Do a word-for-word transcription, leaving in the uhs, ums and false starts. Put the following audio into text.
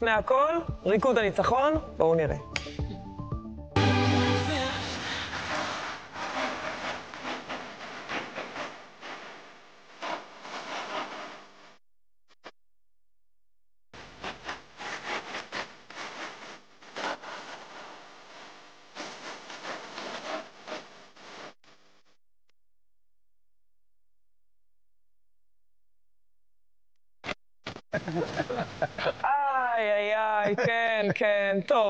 לפני הכל, ריקוד הניצחון, בואו נראה. איי, איי, איי, כן, כן, טוב.